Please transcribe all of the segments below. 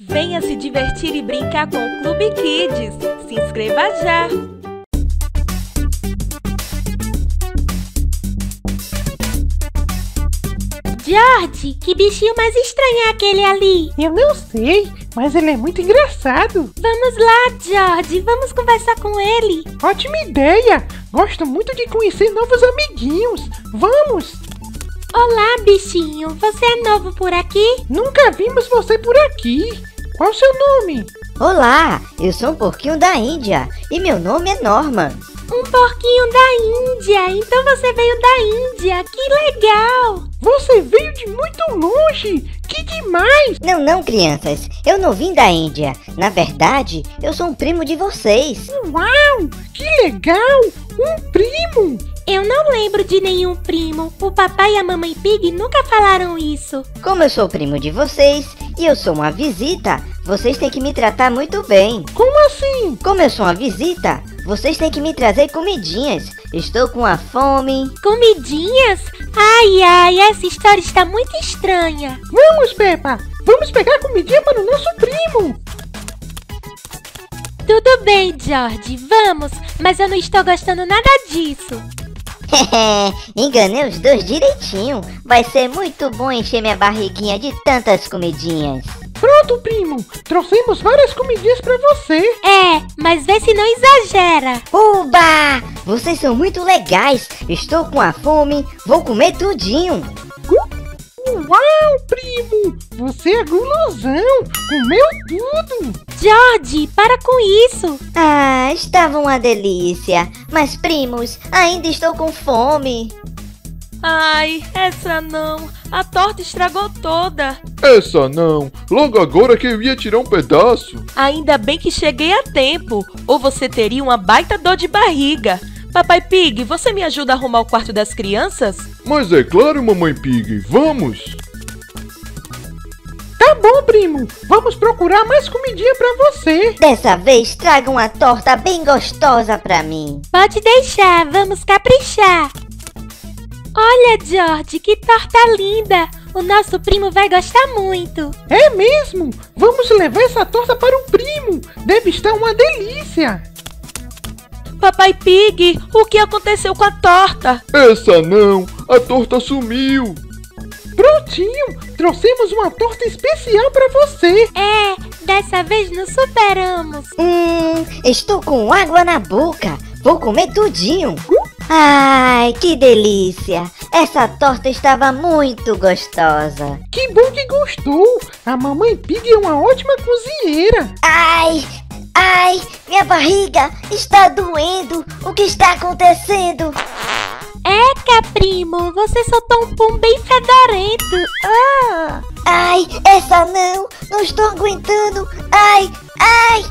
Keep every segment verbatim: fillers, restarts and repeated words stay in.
Venha se divertir e brincar com o Clube Kids. Se inscreva já! George, que bichinho mais estranho é aquele ali? Eu não sei, mas ele é muito engraçado. Vamos lá, George, vamos conversar com ele. Ótima ideia! Gosto muito de conhecer novos amiguinhos. Vamos! Olá, bichinho, você é novo por aqui? Nunca vimos você por aqui. Qual o seu nome? Olá, eu sou um porquinho da Índia e meu nome é Norman. Um porquinho da Índia, então você veio da Índia, que legal! Você veio de muito longe, que demais! Não, não, crianças, eu não vim da Índia. Na verdade, eu sou um primo de vocês. Uau, que legal! Um primo! Eu não lembro de nenhum primo. O papai e a mamãe Pig nunca falaram isso. Como eu sou primo de vocês e eu sou uma visita, vocês têm que me tratar muito bem. Como assim? Como eu sou uma visita, vocês têm que me trazer comidinhas. Estou com a fome. Comidinhas? Ai, ai, essa história está muito estranha. Vamos, Peppa! Vamos pegar comidinha para o nosso primo! Tudo bem, George, vamos, mas eu não estou gostando nada disso. Enganei os dois direitinho. Vai ser muito bom encher minha barriguinha de tantas comidinhas. Pronto, primo! Trouxemos várias comidinhas pra você! É, mas vê se não exagera! Uba! Vocês são muito legais! Estou com a fome, vou comer tudinho! Uau, primo! Você é gulosão! Comeu tudo! George, para com isso! Ah, estava uma delícia! Mas, primos, ainda estou com fome! Ai, essa não! A torta estragou toda! Essa não! Logo agora que eu ia tirar um pedaço! Ainda bem que cheguei a tempo, ou você teria uma baita dor de barriga! Papai Pig, você me ajuda a arrumar o quarto das crianças? Mas é claro, mamãe Pig, vamos! Tá bom, primo! Vamos procurar mais comidinha pra você! Dessa vez traga uma torta bem gostosa pra mim! Pode deixar, vamos caprichar! Olha, George, que torta linda! O nosso primo vai gostar muito! É mesmo? Vamos levar essa torta para o primo! Deve estar uma delícia! Papai Pig, o que aconteceu com a torta? Essa não! A torta sumiu! Prontinho! Trouxemos uma torta especial para você! É, dessa vez nos superamos! Hum, estou com água na boca! Vou comer tudinho! Ai, que delícia! Essa torta estava muito gostosa! Que bom que gostou! A mamãe Pig é uma ótima cozinheira! Ai! Ai! Minha barriga está doendo! O que está acontecendo? Eca, primo! Você soltou um pum bem fedorento! Ah! Ai! Essa não! Não estou aguentando! Ai! Ai!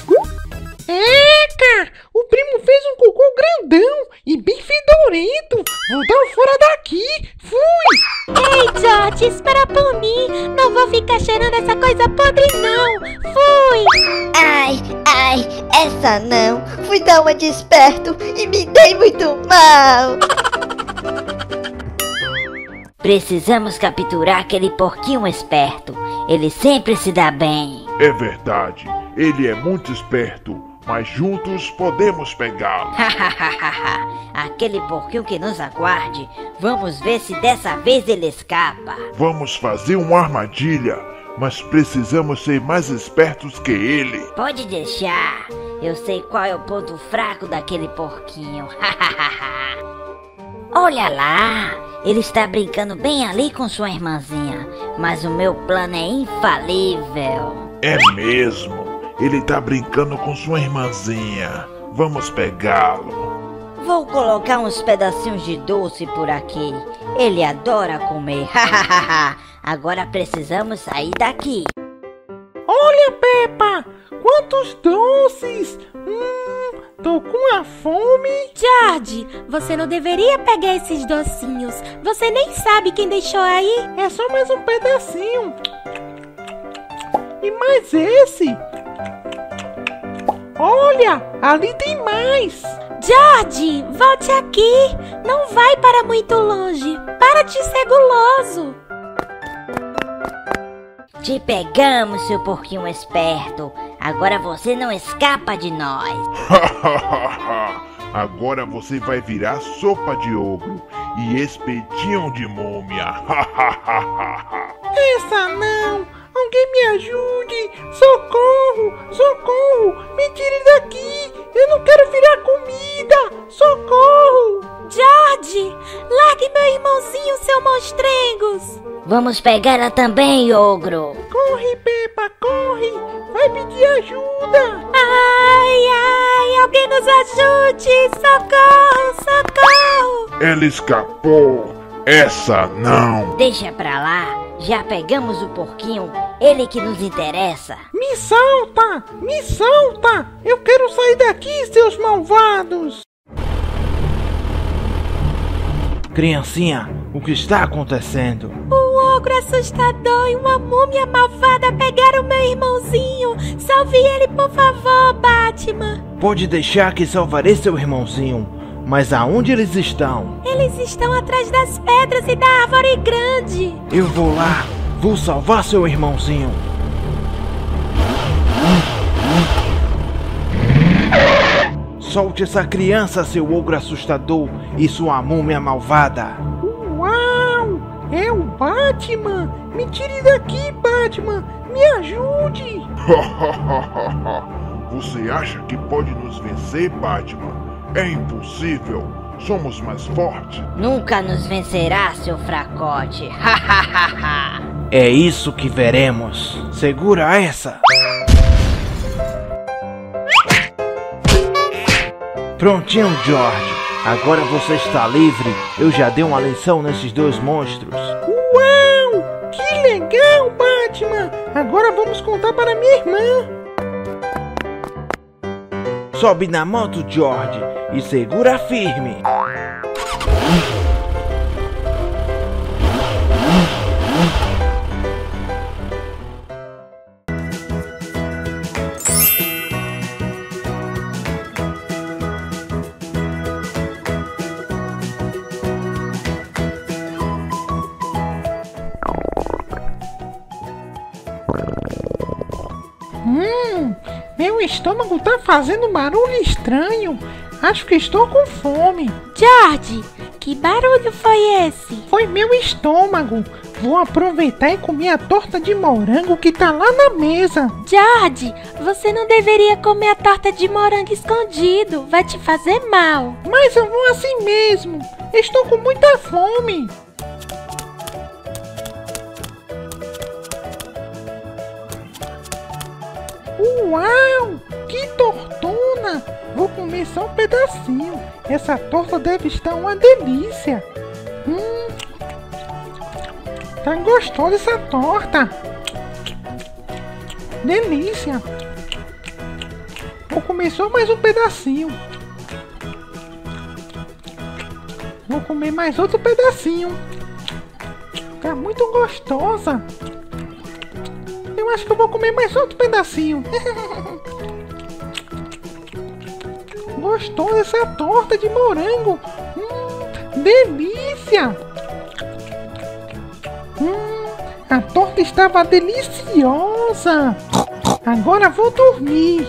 Eca! O primo fez um cocô grandão e bem fedorento! Vou dar fora daqui! Fui! Ei, George, espera por mim! Não vou ficar cheirando essa coisa podre, não! Fui! Ai! Ai! Essa não! Fui dar uma de esperto e me dei muito mal! Precisamos capturar aquele porquinho esperto. Ele sempre se dá bem. É verdade. Ele é muito esperto. Mas juntos podemos pegá-lo. Aquele porquinho que nos aguarde. Vamos ver se dessa vez ele escapa. Vamos fazer uma armadilha, mas precisamos ser mais espertos que ele. Pode deixar. Eu sei qual é o ponto fraco daquele porquinho. Olha lá. Ele está brincando bem ali com sua irmãzinha. Mas o meu plano é infalível. É mesmo. Ele tá brincando com sua irmãzinha. Vamos pegá-lo. Vou colocar uns pedacinhos de doce por aqui. Ele adora comer. Agora precisamos sair daqui. Olha, Peppa! Quantos doces! Hum, tô com a fome! George, você não deveria pegar esses docinhos. Você nem sabe quem deixou aí. É só mais um pedacinho. E mais esse! Olha, ali tem mais! George, volte aqui! Não vai para muito longe! Para de ser guloso! Te pegamos, seu porquinho esperto. Agora você não escapa de nós. Agora você vai virar sopa de ogro e espetinho de múmia. Essa não! Alguém me ajude! Socorro! Socorro! Me tire daqui! Eu não quero virar comida! Socorro! George, largue meu irmãozinho, seu monstrengos! Vamos pegar ela também, ogro. Corre, Peppa, corre! Vai pedir ajuda! Ai, ai, alguém nos ajude! Socorro, socorro! Ela escapou. Essa não. Deixa pra lá. Já pegamos o porquinho. Ele que nos interessa. Me solta! Me solta! Eu quero sair daqui, seus malvados! Criancinha, o que está acontecendo? Um ogro assustador e uma múmia malvada pegaram meu irmãozinho. Salve ele, por favor, Batman. Pode deixar que salvarei seu irmãozinho. Mas aonde eles estão? Eles estão atrás das pedras e da árvore grande. Eu vou lá. Vou salvar seu irmãozinho. Solte essa criança, seu ogro assustador e sua múmia malvada. Uau! É o Batman! Me tire daqui, Batman! Me ajude! Você acha que pode nos vencer, Batman? É impossível. Somos mais fortes. Nunca nos vencerá, seu fracote. É isso que veremos. Segura essa. Prontinho, George. Agora você está livre. Eu já dei uma lição nesses dois monstros. Uau! Que legal, Batman! Agora vamos contar para minha irmã. Sobe na moto, George, e segura firme. Hum, meu estômago tá fazendo barulho estranho. Acho que estou com fome. George, que barulho foi esse? Foi meu estômago. Vou aproveitar e comer a torta de morango que tá lá na mesa. George, você não deveria comer a torta de morango escondido. Vai te fazer mal. Mas eu vou assim mesmo. Estou com muita fome. Uau! Que tortona! Vou comer só um pedacinho. Essa torta deve estar uma delícia. Hum, tá gostosa essa torta. Delícia. Vou comer só mais um pedacinho. Vou comer mais outro pedacinho. Tá muito gostosa. Eu acho que eu vou comer mais outro pedacinho. Gostosa essa torta de morango. Hum, delícia. Hum, a torta estava deliciosa. Agora vou dormir.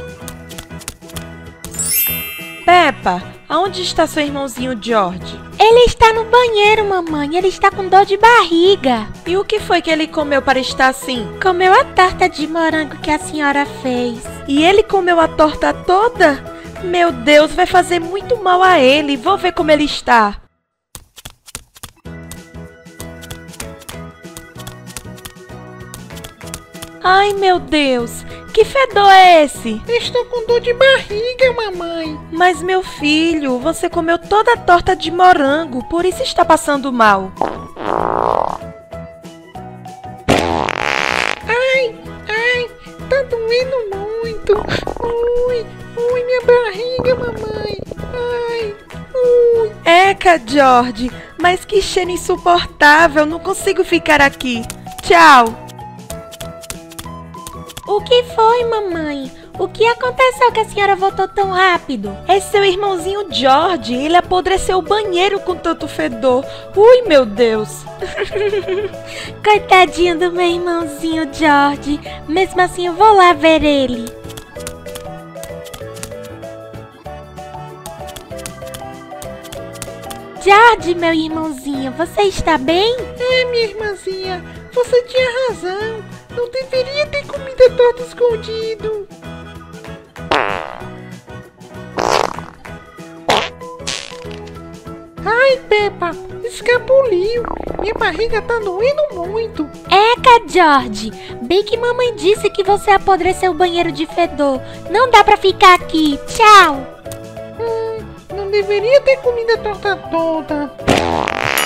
Peppa, aonde está seu irmãozinho George? Ele está no banheiro, mamãe. Ele está com dor de barriga. E o que foi que ele comeu para estar assim? Comeu a torta de morango que a senhora fez. E ele comeu a torta toda? Meu Deus, vai fazer muito mal a ele. Vou ver como ele está. Ai, meu Deus. Que fedor é esse? Estou com dor de barriga, mamãe. Mas, meu filho, você comeu toda a torta de morango. Por isso está passando mal. Ai, ai, tá doendo muito. Ui, ui, minha barriga, mamãe. Ai, ui. Eca, George, mas que cheiro insuportável. Não consigo ficar aqui. Tchau. O que foi, mamãe? O que aconteceu que a senhora voltou tão rápido? É seu irmãozinho George, ele apodreceu o banheiro com tanto fedor. Ui, meu Deus. Coitadinho do meu irmãozinho George. Mesmo assim, eu vou lá ver ele. George, meu irmãozinho, você está bem? É, minha irmãzinha, você tinha razão. Não deveria ter comido a torta escondido. Ai, Peppa, escapuliu. Minha barriga tá doendo muito. Eca, George, bem que mamãe disse que você apodreceu o banheiro de fedor. Não dá pra ficar aqui. Tchau. Hum, não deveria ter comido a torta toda.